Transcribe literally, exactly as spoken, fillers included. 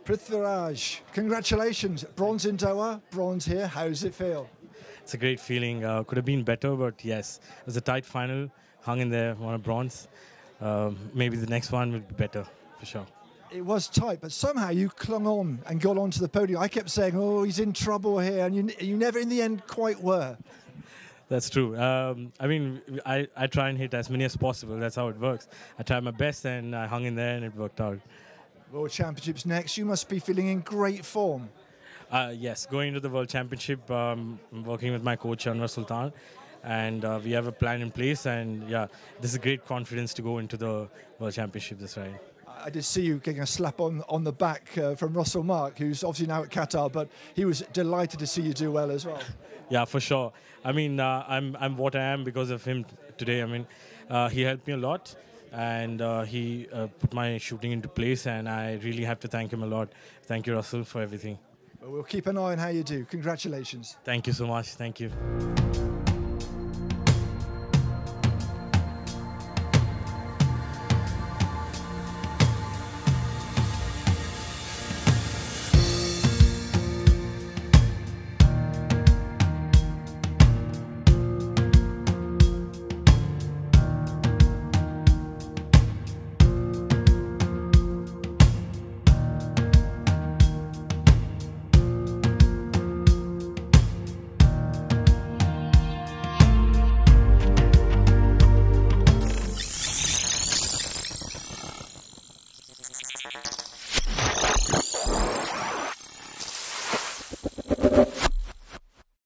Prithviraj, congratulations. Bronze in Doha, bronze here. How does it feel? It's a great feeling. Uh, could have been better, but yes, it was a tight final. Hung in there, won a bronze. Um, maybe the next one will be better, for sure. It was tight, but somehow you clung on and got onto the podium. I kept saying, oh, he's in trouble here, and you, you never in the end quite were. That's true. Um, I mean, I, I try and hit as many as possible. That's how it works. I tried my best, and I hung in there, and it worked out. World Championships next. You must be feeling in great form. Uh, yes, going into the World Championship, um, I'm working with my coach, Anwar Sultan, and uh, we have a plan in place. And yeah, this is great confidence to go into the World Championship this ride. I did see you getting a slap on, on the back uh, from Russell Mark, who's obviously now at Qatar, but he was delighted to see you do well as well. Yeah, for sure. I mean, uh, I'm, I'm what I am because of him today. I mean, uh, he helped me a lot. And uh, he uh, put my shooting into place, and I really have to thank him a lot. Thank you, Russell, for everything. Well, we'll keep an eye on how you do. Congratulations. Thank you so much. Thank you.